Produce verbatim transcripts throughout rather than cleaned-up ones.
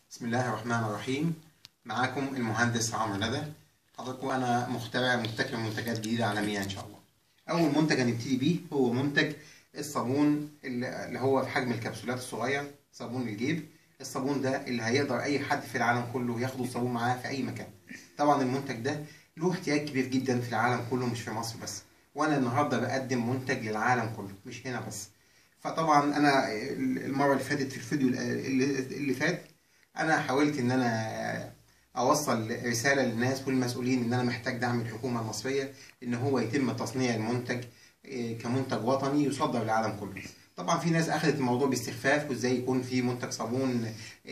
بسم الله الرحمن الرحيم. معاكم المهندس عمرو ندى. حضراتكم انا مخترع مبتكر منتجات جديده عالميه ان شاء الله. اول منتج هنبتدي بيه هو منتج الصابون اللي هو في حجم الكبسولات الصغير، صابون الجيب. الصابون ده اللي هيقدر اي حد في العالم كله ياخده الصابون معاه في اي مكان. طبعا المنتج ده له احتياج كبير جدا في العالم كله، مش في مصر بس، وانا النهارده بقدم منتج للعالم كله مش هنا بس. فطبعا انا المره اللي فاتت في الفيديو اللي فات انا حاولت ان انا اوصل رساله للناس والمسؤولين ان انا محتاج دعم الحكومه المصريه ان هو يتم تصنيع المنتج كمنتج وطني يصدر للعالم كله. طبعا في ناس اخذت الموضوع باستخفاف، وازاي يكون في منتج صابون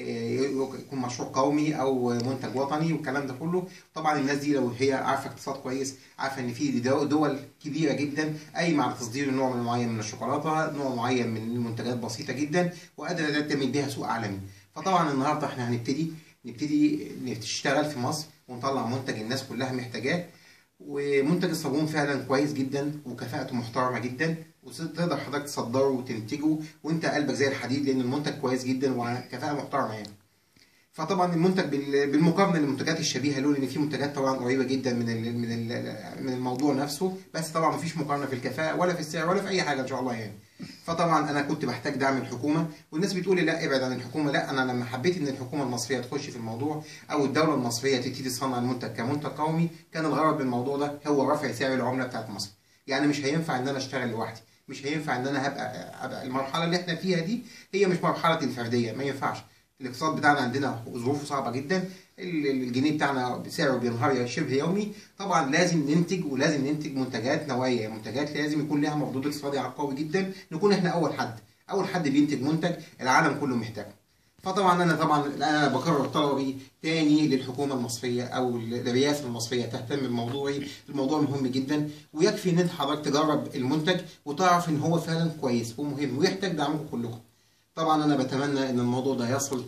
يكون مشروع قومي او منتج وطني والكلام ده كله. طبعا الناس دي لو هي عارفه اقتصاد كويس عارفه ان في دول كبيره جدا قايمه على تصدير نوع معين من الشوكولاته، نوع معين من المنتجات بسيطه جدا وقادره تعمل بيها سوق عالمي. فطبعا النهارده احنا هنبتدي نبتدي نشتغل في مصر ونطلع منتج الناس كلها محتاجاه. ومنتج الصابون فعلا كويس جدا وكفاءته محترمه جدا، وتقدر حضرتك تصدره وتنتجه وانت قلبك زي الحديد، لان المنتج كويس جدا وكفاءه محترمه يعني. فطبعا المنتج بالمقارنه للمنتجات الشبيهه له، لان في منتجات طبعا قريبه جدا من من من الموضوع نفسه، بس طبعا مفيش مقارنه في الكفاءه ولا في السعر ولا في اي حاجه ان شاء الله يعني. فطبعا انا كنت بحتاج دعم الحكومه، والناس بتقول لي لا ابعد عن الحكومه. لا، انا لما حبيت ان الحكومه المصريه تخش في الموضوع او الدوله المصريه تبتدي تصنع المنتج كمنتج قومي، كان الغرض من الموضوع ده هو رفع سعر العمله بتاعت مصر. يعني مش هينفع ان انا اشتغل لوحدي، مش هينفع ان انا هبقى, أبقى المرحله اللي احنا فيها دي هي مش مرحله الفرديه، ما ينفعش. الاقتصاد بتاعنا عندنا ظروفه صعبه جدا، الجنيه بتاعنا سعره بينهار شبه يومي. طبعا لازم ننتج، ولازم ننتج منتجات نوعيه، منتجات لازم يكون لها مردود اقتصادي قوي جدا، نكون احنا اول حد اول حد بينتج منتج العالم كله محتاجه. فطبعا انا طبعا انا بكرر طلبي تاني للحكومه المصريه او الرئاسه المصريه تهتم بموضوعي. الموضوع مهم جدا، ويكفي ان انت حضرتك تجرب المنتج وتعرف ان هو فعلا كويس ومهم ويحتاج دعمكم كلكم. طبعا انا بتمنى ان الموضوع ده يصل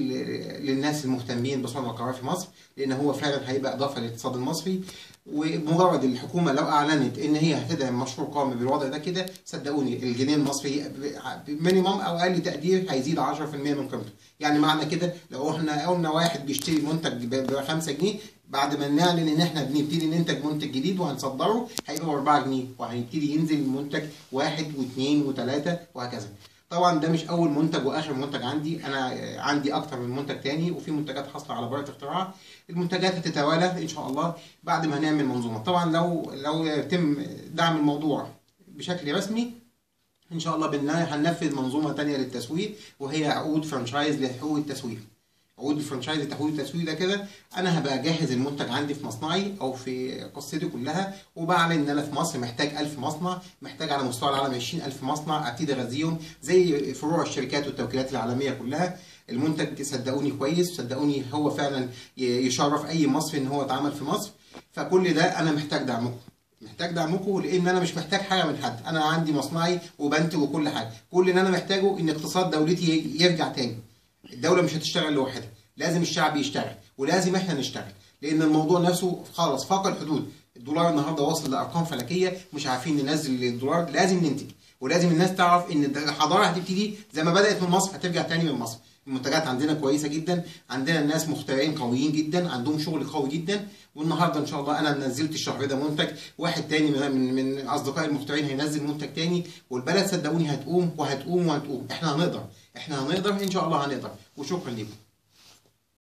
للناس المهتمين بصنع القرار في مصر، لان هو فعلا هيبقى اضافه للاقتصاد المصري. ومجرد الحكومه لو اعلنت ان هي هتدعم مشروع قومي بالوضع ده كده، صدقوني الجنيه المصري مينيمم او اقل تقدير هيزيد عشرة في المية من قيمته. يعني معنى كده لو احنا قلنا واحد بيشتري منتج ب خمسة جنيه، بعد ما نعلن ان احنا بنبتدي ننتج منتج جديد وهنصدره هيبقى ب أربعة جنيه، وهيبتدي ينزل المنتج واحد واثنين وثلاثه وهكذا. طبعا ده مش اول منتج واخر منتج عندي، انا عندي اكتر من منتج تاني، وفي منتجات حاصله على براءه اختراع. المنتجات هتتوالى ان شاء الله بعد ما هنعمل منظومه. طبعا لو لو يتم دعم الموضوع بشكل رسمي ان شاء الله بالله هننفذ منظومه تانيه للتسويق، وهي عقود فرانشايز لحقوق التسويق. عقود الفرانشايز لتحويل التسويق ده كده انا هبقى اجهز المنتج عندي في مصنعي او في قصتي كلها، وبعلن ان انا في مصر محتاج ألف مصنع، محتاج على مستوى العالم عشرين ألف مصنع ابتدي اغذيهم زي فروع الشركات والتوكيلات العالميه كلها. المنتج صدقوني كويس، صدقوني هو فعلا يشرف اي مصري ان هو اتعمل في مصر. فكل ده انا محتاج دعمكم، محتاج دعمكم، لان انا مش محتاج حاجه من حد. انا عندي مصنعي وبنتج وكل حاجه، كل اللي انا محتاجه ان اقتصاد دولتي يرجع تاني. الدولة مش هتشتغل لوحدها، لازم الشعب يشتغل ولازم احنا نشتغل، لأن الموضوع نفسه خلاص فاق الحدود. الدولار النهارده واصل لأرقام فلكية، مش عارفين ننزل الدولار. لازم ننتج، ولازم الناس تعرف إن الحضارة هتبتدي زي ما بدأت من مصر هترجع تاني من مصر. المنتجات عندنا كويسة جدا، عندنا الناس مخترعين قويين جدا، عندهم شغل قوي جدا. والنهارده ان شاء الله انا نزلت الشهر ده منتج، واحد تاني من من اصدقائي المخترعين هينزل منتج تاني، والبلد صدقوني هتقوم وهتقوم وهتقوم. احنا هنقدر، احنا هنقدر ان شاء الله هنقدر. وشكرا لكم.